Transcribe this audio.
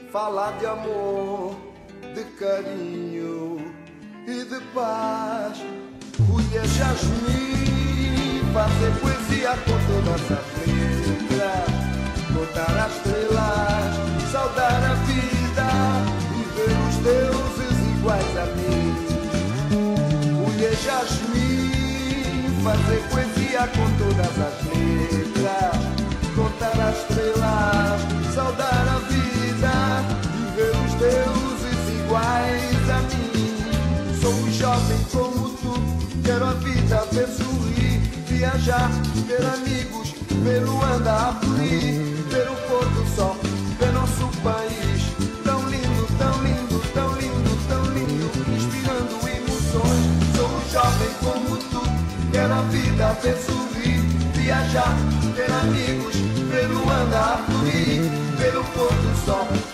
falar de amor, de carinho e de paz. Colher jasmim, fazer poesia com todas as letras, contar as estrelas, saudar a vida e ver os deuses iguais a mim. Colher jasmim, fazer poesia com todas as letras, contar as estrelas, saudar a vida e ver os deuses iguais a mim. Sou um jovem como tu, quero a vida ver sorrir, viajar, ter amigos, ver Luanda a fluir, ver o pôr do sol, ver nosso país tão lindo, tão lindo, tão lindo, tão lindo, inspirando emoções. Sou um jovem como tu, quero a vida ver sorrir, viajar, ter amigos, ver Luanda a fluir, ver o pôr do sol,